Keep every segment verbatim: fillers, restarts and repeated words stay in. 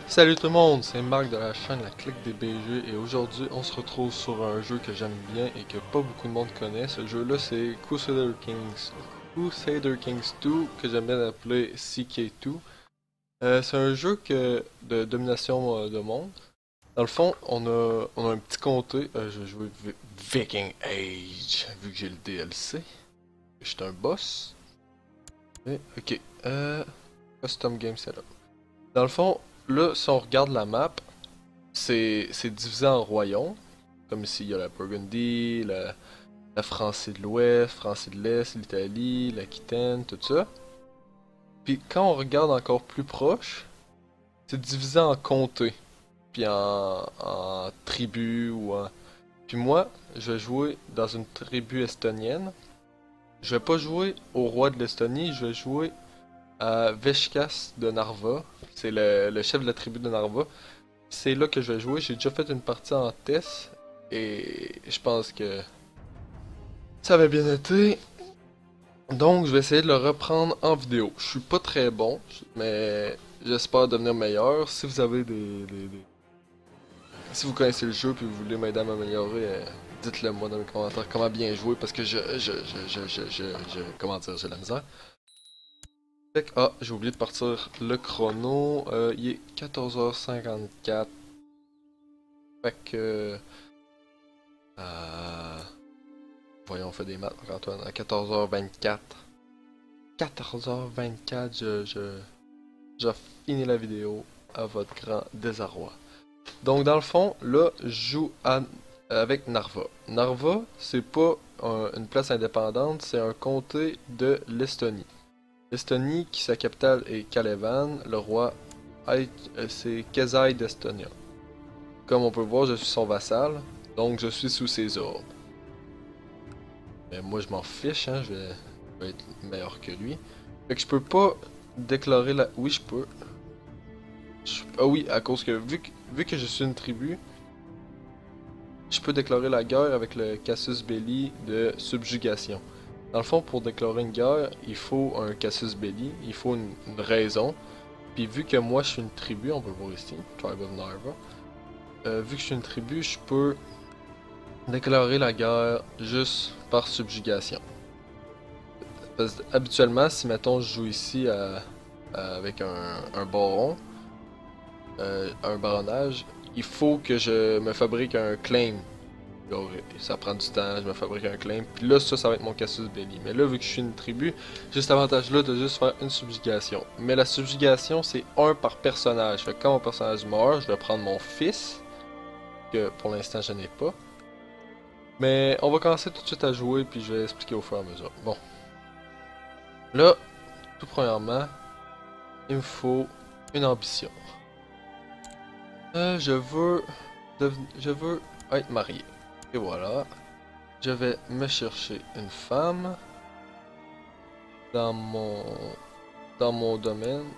Salut tout le monde, c'est Marc de la chaîne La Clique des B G et aujourd'hui on se retrouve sur un jeu que j'aime bien et que pas beaucoup de monde connaît. Ce jeu là c'est Crusader Kings Crusader Kings deux que j'aime bien appeler C K deux. Euh, c'est un jeu que, de domination euh, de monde. Dans le fond, on a, on a un petit comté. Euh, je vais jouer Vi- Viking Age vu que j'ai le D L C. Je suis un boss. Et, ok, euh, Custom Game Setup. Dans le fond, là, si on regarde la map, c'est c'est divisé en royaumes. Comme ici, il y a la Burgundy, la, la Francie de l'Ouest, Francie de l'Est, l'Italie, l'Aquitaine, tout ça. Puis quand on regarde encore plus proche, c'est divisé en comtés, puis en, en tribus ou en... Puis moi, je vais jouer dans une tribu estonienne. Je vais pas jouer au roi de l'Estonie, je vais jouer à Veshkas de Narva. C'est le, le chef de la tribu de Narva. C'est là que je vais jouer. J'ai déjà fait une partie en test et je pense que ça avait bien été. Donc je vais essayer de le reprendre en vidéo. Je suis pas très bon, mais j'espère devenir meilleur. Si vous avez des, des- des- si vous connaissez le jeu et vous voulez m'aider à m'améliorer, euh, dites-le moi dans les commentaires comment bien jouer parce que je je je je je je, je- comment dire, j'ai de la misère. Fait que- ah, j'ai oublié de partir le chrono. Euh, il est quatorze heures cinquante-quatre. Fait que euh, voyons, on fait des maths, Antoine. À quatorze heures vingt-quatre. quatorze heures vingt-quatre, je, je, je finis la vidéo à votre grand désarroi. Donc, dans le fond, là, je joue à- avec Narva. Narva, c'est pas un- une place indépendante, c'est un comté de l'Estonie. L'Estonie, qui sa capitale est Kalevan, le roi, Aït- euh, c'est Kezai d'Estonia. Comme on peut voir, je suis son vassal, donc je suis sous ses ordres. Mais moi, je m'en fiche, hein, je vais, je vais être meilleur que lui. Fait que je peux pas déclarer la... Oui, je peux. Je- Ah oui, à cause que vu, que... vu que je suis une tribu, je peux déclarer la guerre avec le casus belli de subjugation. Dans le fond, pour déclarer une guerre, il faut un casus belli, il faut une, une raison. Puis vu que moi, je suis une tribu, on peut le voir ici, Tribe of Narva. Euh, vu que je suis une tribu, je peux déclarer la guerre juste par subjugation. Parce que, habituellement, si mettons je joue ici à- à- avec un, un baron, euh, un baronnage, il faut que je me fabrique un claim. Genre, ça prend du temps, je me fabrique un claim. Puis là, ça, ça va être mon casus belli. Mais là, vu que je suis une tribu, j'ai cet avantage-là de juste faire une subjugation. Mais la subjugation, c'est un par personnage. Fait que quand mon personnage meurt, je vais prendre mon fils, que pour l'instant je n'ai pas. Mais on va commencer tout de suite à jouer, puis je vais expliquer au fur et à mesure. Bon. Là, tout premièrement, il me faut une ambition. Euh, je veux... deven- Je veux être marié. Et voilà. Je vais me chercher une femme dans mon... dans mon domaine.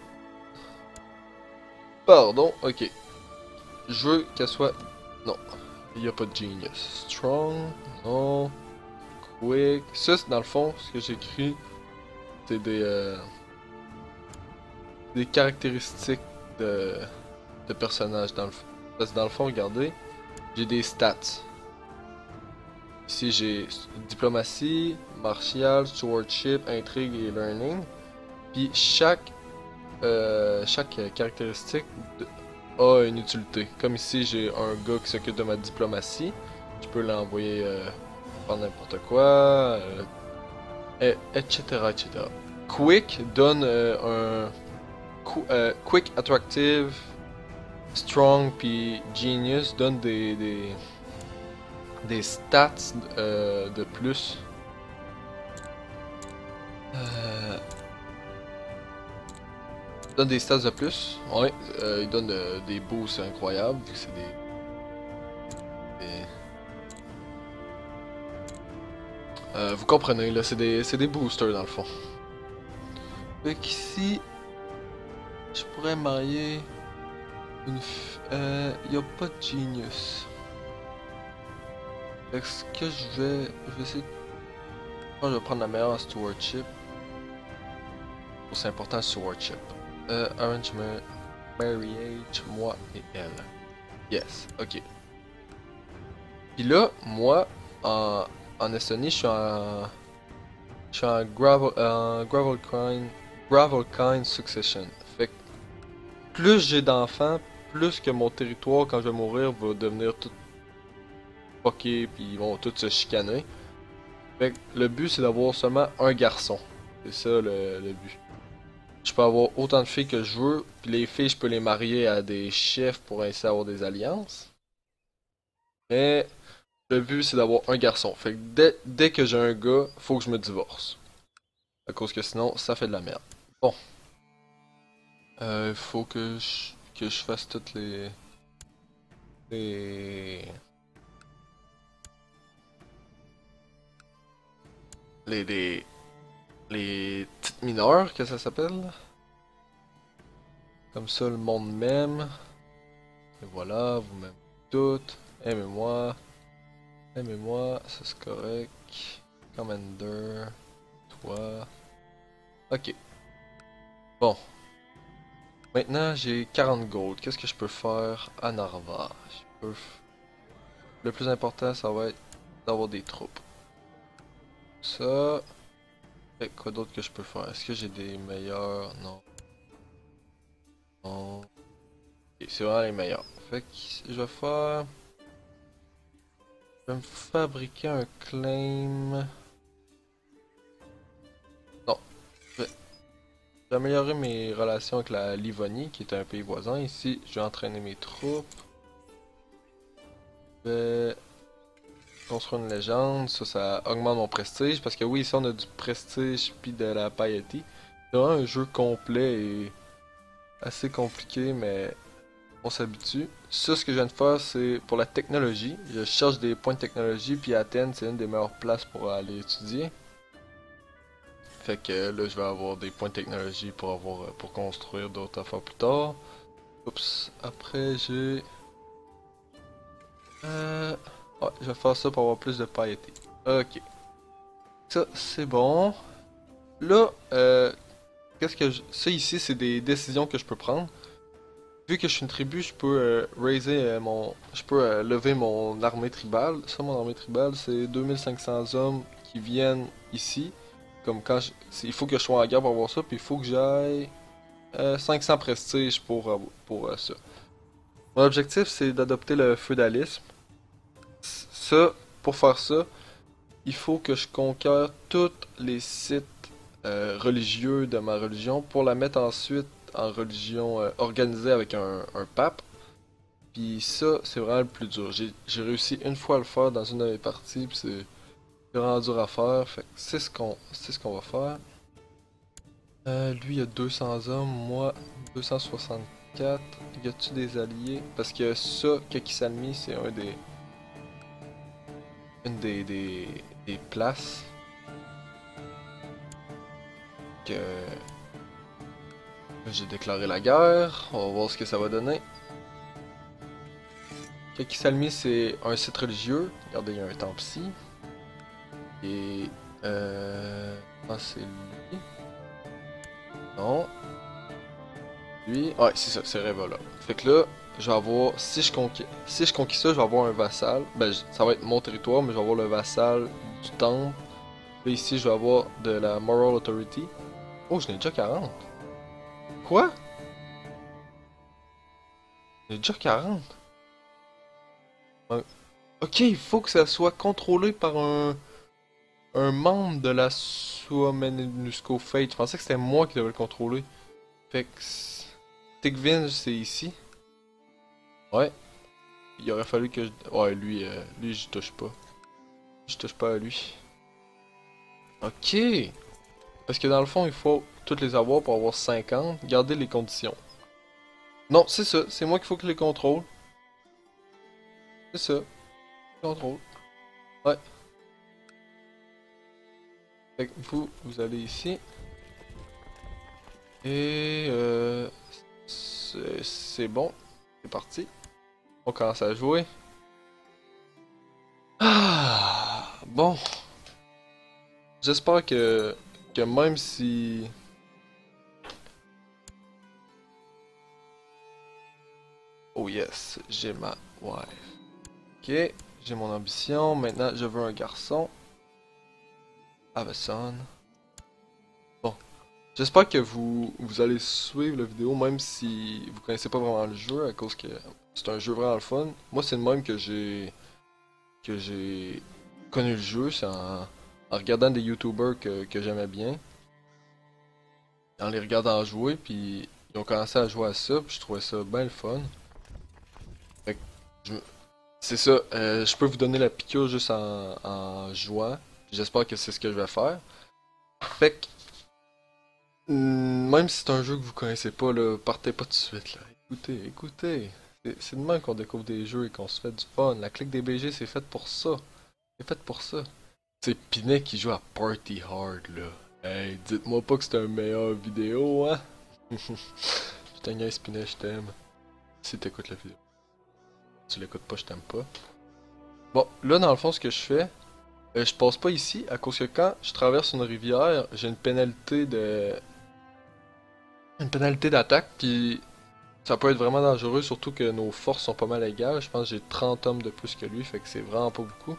Pardon, ok. Je veux qu'elle soit... Non, il n'y a pas de genius. Strong, non. Quick. Ça, c'est dans le fond, ce que j'écris, c'est des... euh, des caractéristiques de... de personnages dans le fond. Parce que dans le fond, regardez, j'ai des stats. Ici, j'ai diplomatie, martial, stewardship, intrigue et learning. Puis chaque, euh, chaque caractéristique de- a une utilité. Comme ici, j'ai un gars qui s'occupe de ma diplomatie. Je peux l'envoyer euh, faire n'importe quoi, euh, et- etc., et cetera. Quick donne euh, un qu- euh, quick, attractive, strong, puis genius donne des, des, des stats euh, de plus. Euh, donne des stats de plus. Ouais, euh, il donne euh, des boosts incroyables, vu que c'est des, des- Euh, vous comprenez, là, c'est des, c'est des boosters dans le fond. Fait qu'ici, je pourrais marier une f... Euh, y a pas de genius. Fait que ce que je vais... Je vais essayer... Je pense que je vais prendre la meilleure en stewardship. C'est important le stewardship. Euh, arrangement... Mary H, moi et elle. Yes, ok. Puis là, moi, en, en Estonie, je suis en... Je suis en Gravel, en Gravelkind, Gravelkind Succession. Fait que plus j'ai d'enfants, plus que mon territoire, quand je vais mourir, va devenir tout fucké, puis ils vont tous se chicaner. Fait que le but, c'est d'avoir seulement un garçon. C'est ça le, le but. Je peux avoir autant de filles que je veux, puis les filles, je peux les marier à des chefs pour ainsi avoir des alliances. Mais le but, c'est d'avoir un garçon. Fait que dès, dès que j'ai un gars, faut que je me divorce. À cause que sinon, ça fait de la merde. Bon. Euh, faut que je, que je fasse toutes les... Les... Les... Les, les petites mineurs, que ça s'appelle. Comme ça, le monde m'aime. Et voilà, vous m'aimez toutes. Aimez-moi. Aimez-moi, ça c'est correct. Commander. Toi. Ok. Bon. Maintenant, j'ai quarante gold. Qu'est-ce que je peux faire à Narva? Je peux... Le plus important, ça va être d'avoir des troupes. Ça. Et quoi d'autre que je peux faire? Est-ce que j'ai des meilleurs? Non. Non. Ok, c'est vraiment les meilleurs. Fait que je vais faire... Je vais me fabriquer un claim... Non. Je vais, je vais améliorer mes relations avec la Livonie, qui est un pays voisin. Ici, je vais entraîner mes troupes. Je vais construire une légende. Ça, ça augmente mon prestige. Parce que oui, ici, on a du prestige puis de la piety. C'est vraiment un jeu complet et assez compliqué, mais on s'habitue. Ça, ce que je viens de faire, c'est pour la technologie. Je cherche des points de technologie, puis Athènes, c'est une des meilleures places pour aller étudier. Fait que là, je vais avoir des points de technologie pour avoir pour construire d'autres affaires plus tard. Oups. Après, j'ai... Euh... Ouais, je vais faire ça pour avoir plus de piété. Ok. Ça, c'est bon. Là, euh... Qu'est-ce que je... Ça ici, c'est des décisions que je peux prendre. Vu que je suis une tribu, je peux euh, raiser euh, mon... Je peux euh, lever mon armée tribale. Ça, mon armée tribale, c'est deux mille cinq cents hommes qui viennent ici. Comme quand je... Il faut que je sois en guerre pour avoir ça, puis il faut que j'aille euh, cinq cents prestige pour, euh, pour euh, ça. Mon objectif, c'est d'adopter le feudalisme. Ça, pour faire ça, il faut que je conquière tous les sites euh, religieux de ma religion pour la mettre ensuite en religion euh, organisée avec un, un pape. Puis ça, c'est vraiment le plus dur. J'ai réussi une fois à le faire dans une de mes parties, puis c'est vraiment dur à faire. Fait que c'est ce qu'on c'est ce qu'on va faire. Euh, lui, il a deux cents hommes, moi, deux cent soixante-quatre. Y a-tu des alliés? Parce que ça, Kakisalmi, c'est un des... Une des, des, des places que j'ai déclaré la guerre. On va voir ce que ça va donner. Kakisalmi, c'est un site religieux. Regardez, il y a un temple ici. Et... Euh... Ah, c'est lui. Non. Lui. Ouais, c'est ça, c'est Revola. Fait que là, je vais avoir... Si je conquis, si je conquis ça, je vais avoir un vassal. Ben, ça va être mon territoire, mais je vais avoir le vassal du temple. Là, ici, je vais avoir de la Moral Authority. Oh, j'en ai déjà quarante. Quoi? J'en ai déjà quarante. Ouais. Ok, il faut que ça soit contrôlé par un... Un membre de la Suomenusco Fate. Je pensais que c'était moi qui devais le contrôler. Fait que... Tigvin, c'est ici. Ouais. Il aurait fallu que je... Ouais, lui, euh, lui, je touche pas. Je touche pas à lui. Ok. Parce que dans le fond, il faut toutes les avoir pour avoir cinquante. Garder les conditions. Non, c'est ça. C'est moi qu'il faut que les contrôle. C'est ça. Contrôle. Ouais. Fait que vous, vous allez ici. Et... Euh... C'est bon. C'est parti. On commence à jouer. Ah, bon. J'espère que, que même si... Oh yes, j'ai ma wife. Ok, j'ai mon ambition. Maintenant, je veux un garçon. Have a son. Bon. J'espère que vous, vous allez suivre la vidéo, même si vous connaissez pas vraiment le jeu, à cause que c'est un jeu vraiment le fun. Moi, c'est le même que j'ai que j'ai connu le jeu, c'est en, en regardant des YouTubers que, que j'aimais bien, en les regardant jouer, puis ils ont commencé à jouer à ça, puis je trouvais ça bien le fun. Fait que je me- c'est ça, euh, je peux vous donner la piqûre juste en, en jouant. J'espère que c'est ce que je vais faire. Fait que, hmm, même si c'est un jeu que vous connaissez pas, là, partez pas tout de suite, là. Écoutez, écoutez. C'est c'est de même qu'on découvre des jeux et qu'on se fait du fun. La clique des B G, c'est fait pour ça. C'est fait pour ça. C'est Pinet qui joue à Party Hard, là. Hey, dites-moi pas que c'est un meilleur vidéo, hein? Je te niaise, Pinet, je t'aime. Si t'écoutes la vidéo. Si tu l'écoutes pas, je t'aime pas. Bon, là, dans le fond, ce que je fais, euh, je passe pas ici, à cause que quand je traverse une rivière, j'ai une pénalité de... Une pénalité d'attaque, puis ça peut être vraiment dangereux, surtout que nos forces sont pas mal égales. Je pense que j'ai trente hommes de plus que lui, fait que c'est vraiment pas beaucoup.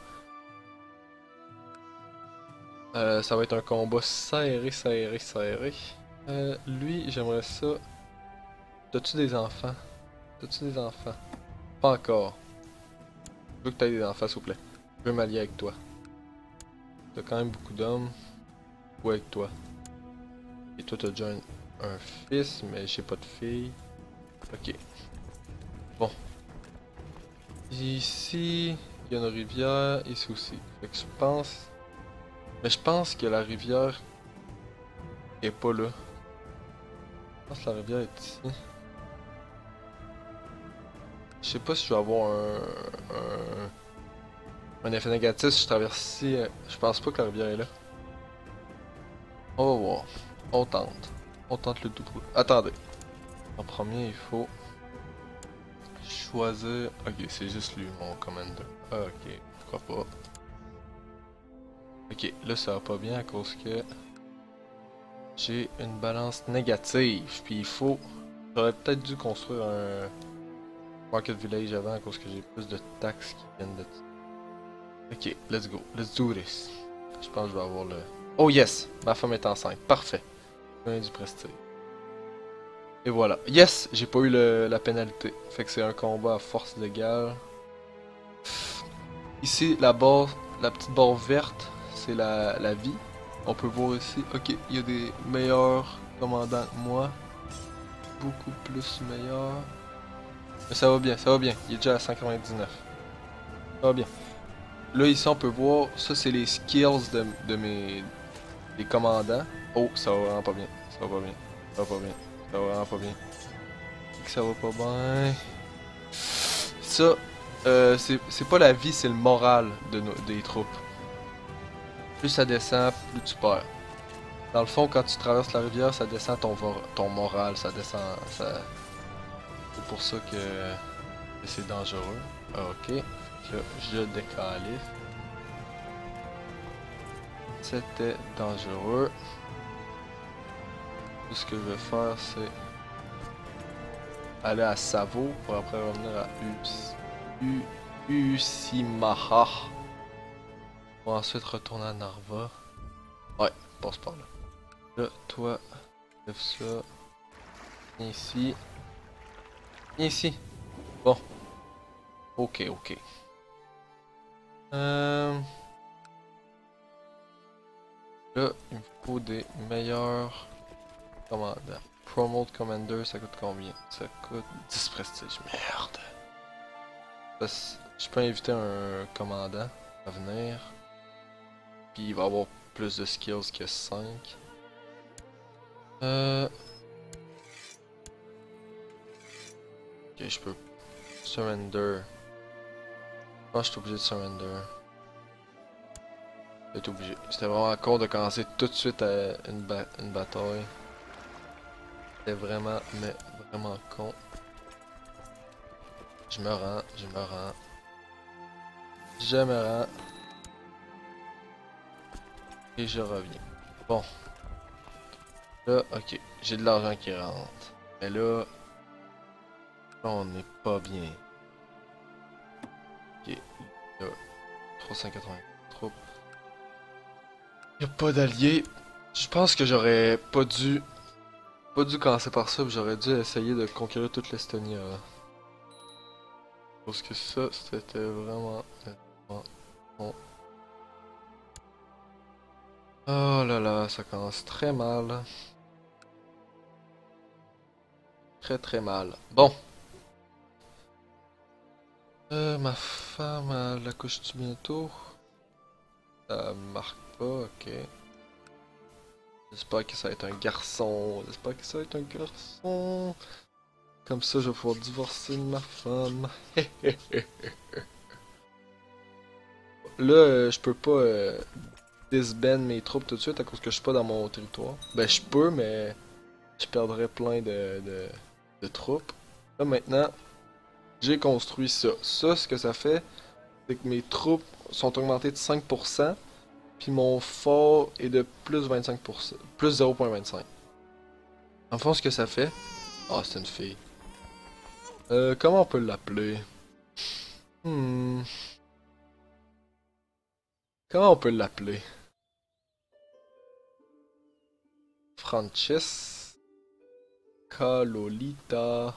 Euh, ça va être un combat serré, serré, serré. Euh, lui, j'aimerais ça. T'as-tu des enfants? T'as-tu des enfants? Pas encore. Je veux que t'aies des enfants, s'il vous plaît. Je veux m'allier avec toi. T'as quand même beaucoup d'hommes. Ou avec toi. Et toi, t'as déjà un, un fils, mais j'ai pas de fille. Ok. Bon. Ici, il y a une rivière. Ici aussi. Fait que je pense. Mais je pense que la rivière est pas là. Je pense que la rivière est ici. Je sais pas si je vais avoir un, un, un effet négatif si je traverse ici. Je pense pas que la rivière est là. On va voir. On tente. On tente le tout. Attendez. En premier, il faut choisir. Ok, c'est juste lui, mon commander. Ah, ok, pourquoi pas. Ok, là ça va pas bien à cause que j'ai une balance négative. Puis il faut. J'aurais peut-être dû construire un market village avant à cause que j'ai plus de taxes qui viennent de. Ok, let's go. Let's do this. Je pense que je vais avoir le. Oh yes! Ma femme est enceinte. Parfait. Un du prestige. Et voilà. Yes! J'ai pas eu le, la pénalité. Fait que c'est un combat à force légale. Ici, la barre, la petite barre verte, c'est la, la vie. On peut voir ici, ok, il y a des meilleurs commandants que moi. Beaucoup plus meilleurs. Mais ça va bien, ça va bien. Il est déjà à cent quatre-vingt-dix-neuf. Ça va bien. Là, ici, on peut voir, ça, c'est les skills de, de mes des commandants. Oh, ça va vraiment pas bien. Ça va pas bien. Ça va pas bien. Ça va vraiment pas bien. Ça va pas bien. Ça, euh, c'est pas la vie, c'est le moral de nos, des troupes. Plus ça descend, plus tu perds. Dans le fond, quand tu traverses la rivière, ça descend ton, ton moral, ça descend. Ça... C'est pour ça que, que c'est dangereux. Ah, ok. Là, je décalisse. C'était dangereux. Tout ce que je vais faire, c'est aller à Savo pour après revenir à Us... U... Usimaha. Pour ensuite retourner à Narva. Ouais, passe par là. Là, toi, lève ça. Viens ici. Viens ici. Bon. Ok, ok. Euh... Là, il me faut des meilleurs commandants. Promote Commander, ça coûte combien? Ça coûte dix prestige. Merde. Parce... Je peux inviter un commandant à venir. Puis il va avoir plus de skills que cinq. Euh... Ok, je peux... Surrender. Je pense que je suis obligé de surrender. J'étais obligé. C'était vraiment con de commencer tout de suite à une, ba une bataille. C'était vraiment, mais vraiment con. Je me rends, je me rends. Je me rends. Et je reviens. Bon. Là, ok. J'ai de l'argent qui rentre. Mais là... Là, on n'est pas bien. Ok, il y a trois cent quatre-vingts troupes. Il n'y a pas d'alliés. Je pense que j'aurais pas dû... Pas dû commencer par ça, puis j'aurais dû essayer de conquérir toute l'Estonie avant. Parce que ça, c'était vraiment... vraiment bon. Oh là là, ça commence très mal. Très très mal. Bon. Euh, ma femme, elle accouche-tu bientôt? Ça marque pas, ok. J'espère que ça va être un garçon. J'espère que ça va être un garçon. Comme ça, je vais pouvoir divorcer de ma femme. Là, euh, je peux pas euh, disband mes troupes tout de suite à cause que je suis pas dans mon territoire. Ben, je peux, mais je perdrais plein de, de, de troupes. Là, maintenant, j'ai construit ça. Ça, ce que ça fait, c'est que mes troupes sont augmentées de cinq pour cent, puis mon fort est de plus vingt-cinq pour cent, plus zéro virgule vingt-cinq. En fond, ce que ça fait... Ah, c'est une fille. Euh, comment on peut l'appeler? Hmm... Comment on peut l'appeler? Francesca Lolita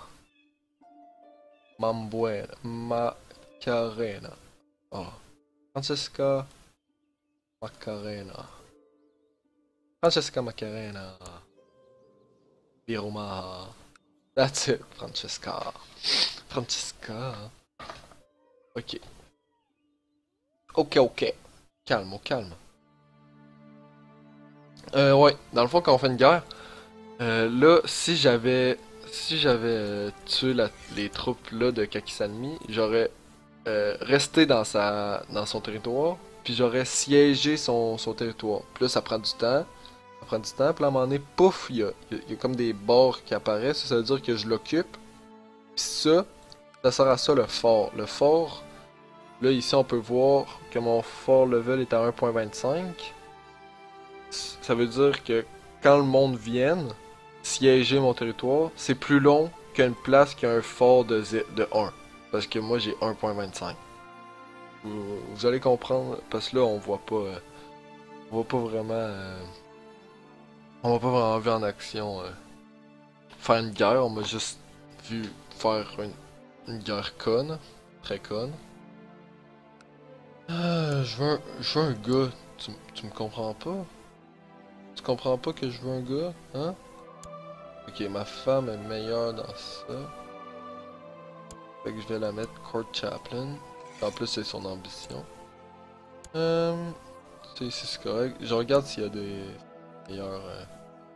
Mambuena Macarena. Oh. Francesca Macarena. Francesca Macarena. Biroma. That's it, Francesca. Francesca. Ok. Ok, ok. Calme, au calme. Euh, ouais, dans le fond, quand on fait une guerre, euh, là, si j'avais si j'avais euh, tué la- les troupes là de Kakisanmi, j'aurais euh, resté dans sa dans son territoire, puis j'aurais siégé son, son territoire. Puis là, ça prend du temps, ça prend du temps, puis là, à un moment donné, pouf, il y a, il y a- il y a comme des bords qui apparaissent, ça veut dire que je l'occupe, puis ça, ça sert à ça le fort. Le fort, là, ici, on peut voir que mon fort level est à un virgule vingt-cinq. Ça veut dire que quand le monde vienne siéger mon territoire, c'est plus long qu'une place qui a un fort de, de un. Parce que moi j'ai un virgule vingt-cinq. Vous, vous allez comprendre, parce que là on voit pas. euh, on voit pas vraiment. euh, on va pas vraiment vu en action euh, faire une guerre, on m'a juste vu faire une, une guerre conne. Très conne. Ah, je veux un, je veux un gars. Tu, tu me comprends pas? Tu comprends pas que je veux un gars? Hein? Ok, ma femme est meilleure dans ça. Fait que je vais la mettre Court Chaplain. En plus, c'est son ambition. Euh, c'est ici, c'est correct. Je regarde s'il y a des meilleurs. Euh...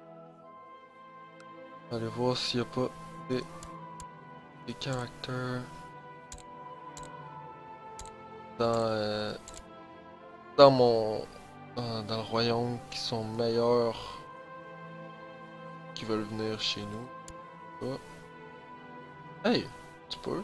Allez voir s'il y a pas des, des caractères dans, euh, dans mon. Dans, dans le royaume qui sont meilleurs. Qui veulent venir chez nous. Oh. Hey, tu peux.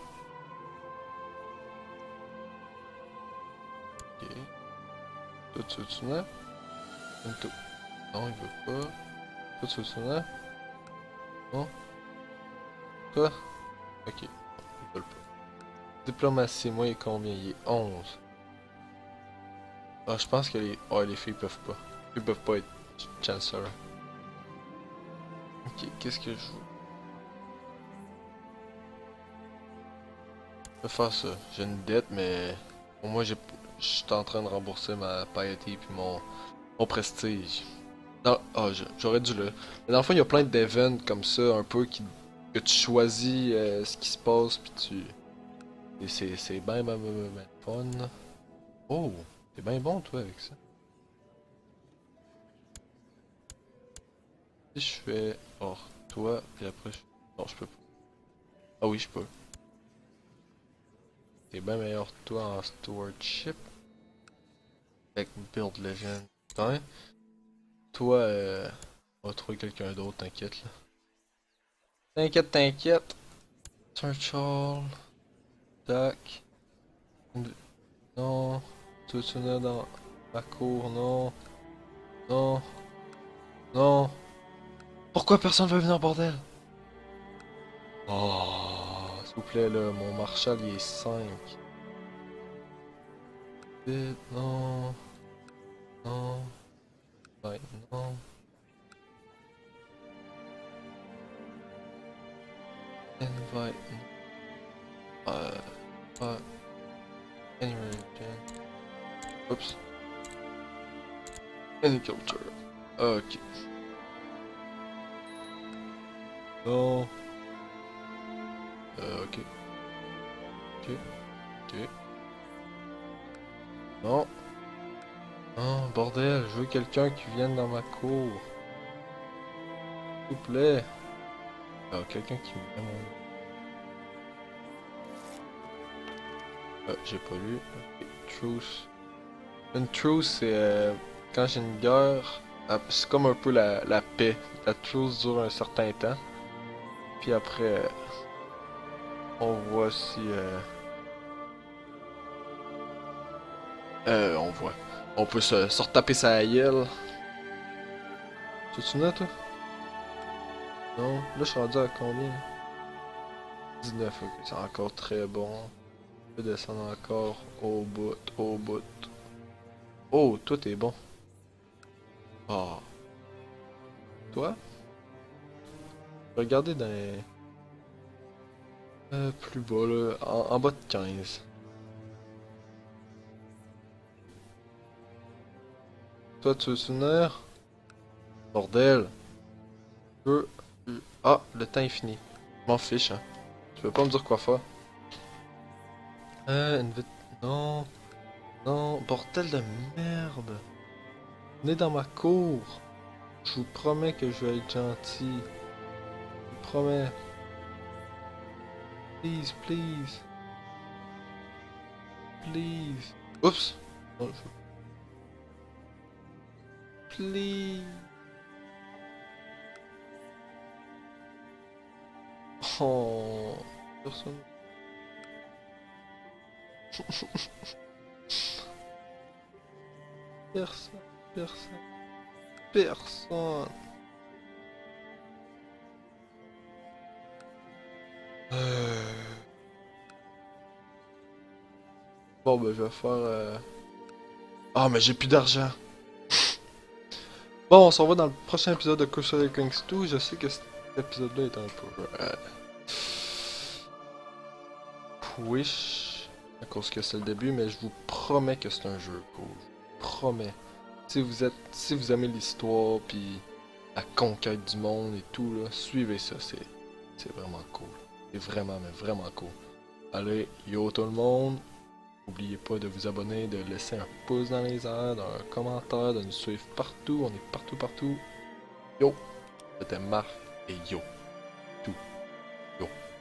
Ok. Toi, tu veux-tu venir? Tout. Non, il veut pas. Toi, tu veux-tu venir? Non? Toi? Ok. Ils veulent pas. Diplomatie, moi, il est combien? Il est onze. Ah, je pense que les... Ouais, les filles peuvent pas. Ils peuvent pas être Chancellor. Ok, qu'est-ce que je veux? Je vais faire ça. J'ai une dette, mais... Pour moi, j'ai... Je suis en train de rembourser ma piety puis mon... mon prestige. Non, ah, je- j'aurais dû le... Mais dans le fond, il y a plein d'events comme ça, un peu, qui... que tu choisis euh, ce qui se passe, puis tu... Et c'est c'est bien, bien, bien, bien, bien fun. Oh, t'es bien bon, toi, avec ça. Si je fais hors toi, puis après je... Non, je peux pas. Ah oui, je peux. T'es bien meilleur que toi en stewardship. Avec Build Legend. Ouais. Toi, euh... on va trouver quelqu'un d'autre, t'inquiète là. T'inquiète, t'inquiète. Search all. Tac. Non. Tu veux venir dans ma cour? Non. Non. Non. Pourquoi personne veut venir, bordel? Oh, S'il vous plaît, là, mon Marshall, il est cinq. Vite, non. Non. Ouais, non. Invite. Euh. Pas. Anyway, oups. Any culture. Ok. Non. Euh, ok. Ok. Ok. Non. Non, bordel, je veux quelqu'un qui vienne dans ma cour. S'il vous plaît. Ah, quelqu'un qui me vient mon... Ah, j'ai pas lu. Ok, truce. Une truce, c'est euh, quand j'ai une guerre, ah, c'est comme un peu la, la paix. La truce dure un certain temps. Puis après, euh, on voit si... Euh, euh, on voit. On peut se, se retaper sa gueule. Tu-tu là, toi? Non? Là, je suis rendu à combien? dix-neuf, ok. C'est encore très bon. Je peux descendre encore au bout, au bout. Oh, toi, t'es bon. Ah. Toi? Regardez dans les... Euh, plus bas, là. En, en bas de quinze. Toi, tu veux souvenir? Bordel. Je veux... Ah, le temps est fini. Je m'en fiche, hein. Tu veux pas me dire quoi faire? Euh, une vite... Non. Non, bordel de merde. Venez dans ma cour. Je vous promets que je vais être gentil. Je vous promets. Please, please. Please. Oups. Non, je... Please. Oh. Personne. Personne. Personne. Personne. Euh... Bon, ben, je vais faire... Euh... Ah, mais j'ai plus d'argent. Bon, on s'en va dans le prochain épisode de Crusader Kings deux. Je sais que cet épisode-là est un peu... Euh... Wish, à cause que c'est le début, mais je vous promets que c'est un jeu cool. Je vous promets. Si vous êtes... Si vous aimez l'histoire, puis la conquête du monde et tout, là, suivez ça, c'est... C'est vraiment cool. C'est vraiment, mais vraiment cool. Allez, yo tout le monde. N'oubliez pas de vous abonner, de laisser un pouce dans les airs, un commentaire, de nous suivre partout. On est partout, partout. Yo, c'était Marc et yo. Tout. Yo.